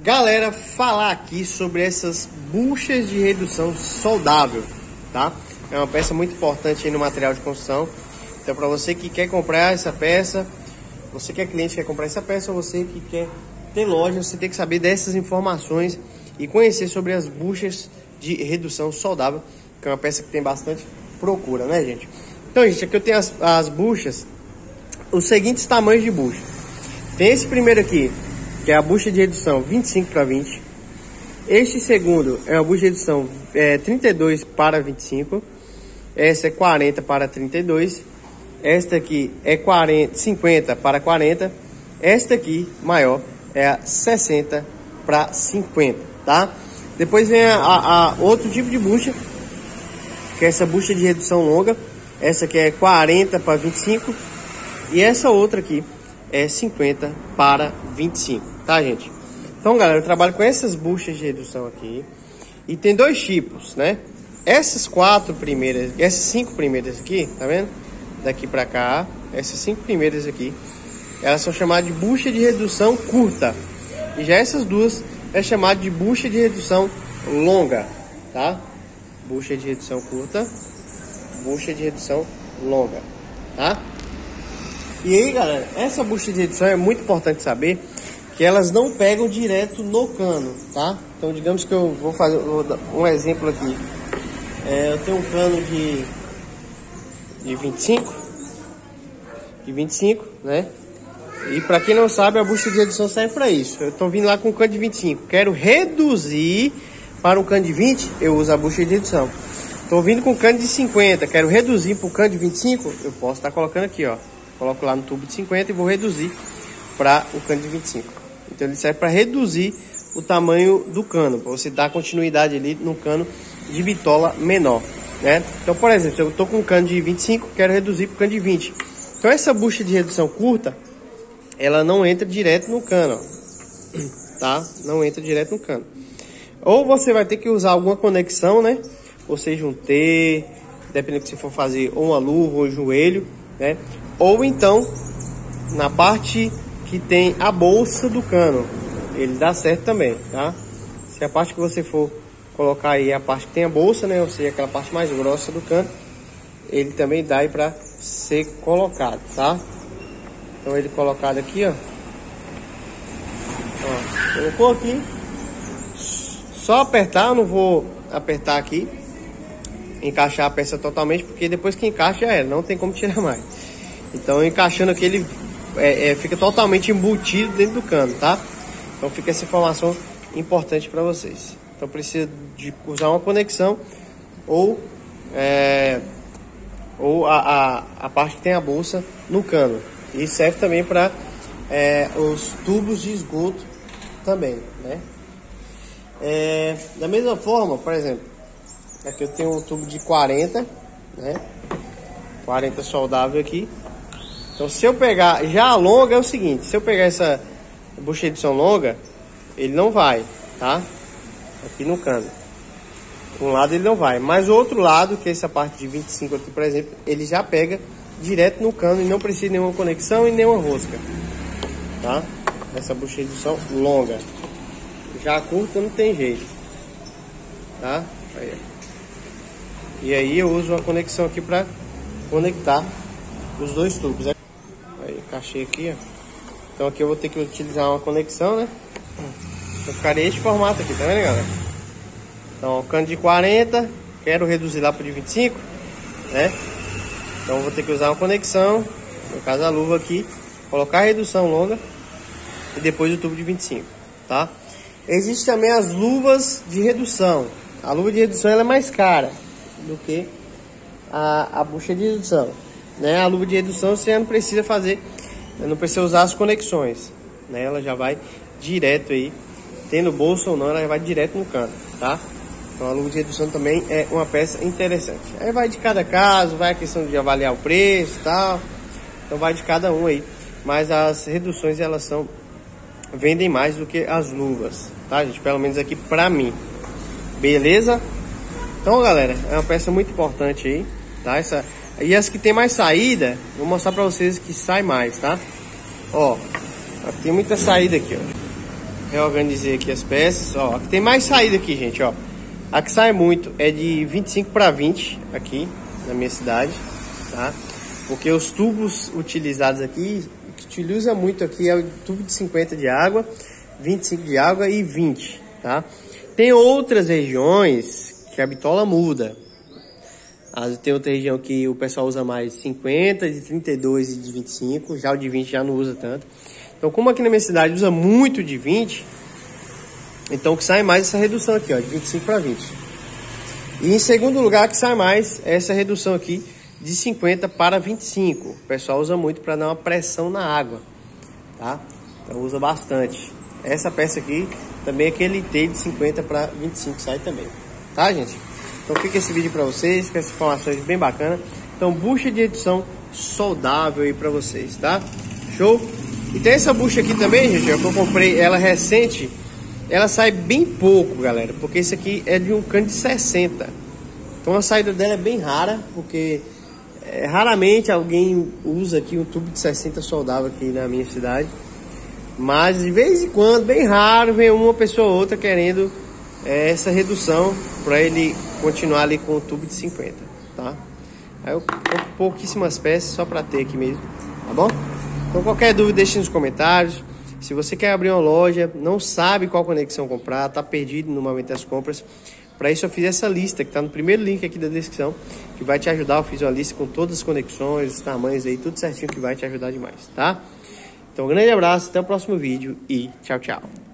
Galera, falar aqui sobre essas buchas de redução soldável, tá? É uma peça muito importante aí no material de construção. Então, para você que quer comprar essa peça, você que é cliente quer comprar essa peça, ou você que quer ter loja, você tem que saber dessas informações e conhecer sobre as buchas de redução soldável, que é uma peça que tem bastante procura, né, gente? Então, gente, aqui eu tenho as buchas, os seguintes tamanhos de bucha. Tem esse primeiro aqui, que é a bucha de redução 25 para 20. Este segundo é a bucha de redução 32 para 25. Essa é 40 para 32. Esta aqui é 50 para 40. Esta aqui, maior, é a 60 para 50, tá? Depois vem a outro tipo de bucha, que é essa bucha de redução longa. Essa aqui é 40 para 25. E essa outra aqui é 50 para 25, tá, gente? Então, galera, eu trabalho com essas buchas de redução aqui. E tem dois tipos, né? Essas cinco primeiras aqui, tá vendo? Daqui pra cá, essas 5 primeiras aqui, elas são chamadas de bucha de redução curta. E já essas duas é chamada de bucha de redução longa, tá? Bucha de redução curta, bucha de redução longa, tá? E aí, galera, essa bucha de redução é muito importante saber que elas não pegam direto no cano, tá? Então, digamos que eu vou dar um exemplo aqui. Eu tenho um cano de 25, né? E para quem não sabe, a bucha de redução serve para isso. Eu tô vindo lá com um cano de 25, quero reduzir para um cano de 20, eu uso a bucha de redução. Tô vindo com um cano de 50, quero reduzir para o cano de 25, eu posso estar colocando aqui, ó. Coloco lá no tubo de 50 e vou reduzir para o cano de 25. Então ele serve para reduzir o tamanho do cano, para você dar continuidade ali no cano de bitola menor, né? Então, por exemplo, se eu estou com um cano de 25, quero reduzir para o cano de 20. Então essa bucha de redução curta, ela não entra direto no cano, ó, tá? Não entra direto no cano. Ou você vai ter que usar alguma conexão, né? Ou seja, um T, dependendo do que você for fazer, ou uma luva ou um joelho, né? Ou então, na parte que tem a bolsa do cano, ele dá certo também, tá? Se a parte que você for colocar aí é a parte que tem a bolsa, né? Ou seja, aquela parte mais grossa do cano, ele também dá aí pra ser colocado, tá? Então ele colocado aqui, ó. Colocou aqui. Só apertar, eu não vou apertar aqui, encaixar a peça totalmente, porque depois que encaixa já era, não tem como tirar mais. Então, encaixando aqui, ele fica totalmente embutido dentro do cano, tá? Então, fica essa informação importante para vocês. Então, precisa de usar uma conexão ou a parte que tem a bolsa no cano. E serve também para os tubos de esgoto também, né? Da mesma forma, por exemplo, aqui eu tenho um tubo de 40, né? 40 soldável aqui. Então, se eu pegar, já a longa é o seguinte, se eu pegar essa bucha de redução longa, ele não vai, tá? Aqui no cano. Um lado ele não vai, mas o outro lado, que é essa parte de 25 aqui, por exemplo, ele já pega direto no cano e não precisa de nenhuma conexão e nenhuma rosca, tá? Essa bucha de redução longa. Já a curta não tem jeito, tá? Aí. E aí eu uso a conexão aqui para conectar os dois tubos. Aí, encaixei aqui, ó. Então aqui eu vou ter que utilizar uma conexão, né? Eu ficaria este formato aqui, tá vendo, galera? Então, cano de 40, quero reduzir lá para de 25, né? Então eu vou ter que usar uma conexão, no caso a luva aqui, colocar a redução longa e depois o tubo de 25, tá? Existe também as luvas de redução. A luva de redução ela é mais cara do que a bucha de redução, né? A luva de redução você não precisa fazer, não precisa usar as conexões, né? Ela já vai direto aí, tendo bolsa ou não, ela já vai direto no cano, tá? Então a luva de redução também é uma peça interessante. Aí vai de cada caso, vai a questão de avaliar o preço e tal, então vai de cada um aí. Mas as reduções elas vendem mais do que as luvas, tá, gente? Pelo menos aqui pra mim, beleza? Então, galera, é uma peça muito importante aí, tá? E as que tem mais saída, vou mostrar pra vocês que sai mais, tá? Ó, tem muita saída aqui, ó. reorganizei aqui as peças, ó. Aqui tem mais saída aqui, gente, ó. A que sai muito é de 25 para 20 aqui na minha cidade, tá? Porque os tubos utilizados aqui, o que utiliza muito aqui é o tubo de 50 de água, 25 de água e 20, tá? Tem outras regiões que a bitola muda. Tem outra região que o pessoal usa mais 50, de 32 e de 25, já o de 20 já não usa tanto. Então, como aqui na minha cidade usa muito de 20, então que sai mais essa redução aqui, ó, de 25 para 20. E em segundo lugar que sai mais essa redução aqui de 50 para 25. O pessoal usa muito para dar uma pressão na água, tá? Então usa bastante. Essa peça aqui também é aquele T de 50 para 25 sai também, tá, gente? Então fica esse vídeo para vocês, com essas informações bem bacanas. Então bucha de redução soldável aí para vocês, tá? Show? E tem essa bucha aqui também, gente, ó, que eu comprei ela recente. Ela sai bem pouco, galera, porque esse aqui é de um cano de 60. Então a saída dela é bem rara, porque raramente alguém usa aqui um tubo de 60 soldável aqui na minha cidade. Mas de vez em quando, bem raro, vem uma pessoa ou outra querendo essa redução para ele continuar ali com o tubo de 50, tá? Aí eu compro pouquíssimas peças só para ter aqui mesmo, tá bom? Então qualquer dúvida deixe nos comentários. Se você quer abrir uma loja, não sabe qual conexão comprar, tá perdido no momento das compras, para isso eu fiz essa lista que tá no primeiro link aqui da descrição, que vai te ajudar. Eu fiz uma lista com todas as conexões, os tamanhos aí, tudo certinho, que vai te ajudar demais, tá? Então um grande abraço, até o próximo vídeo e tchau, tchau.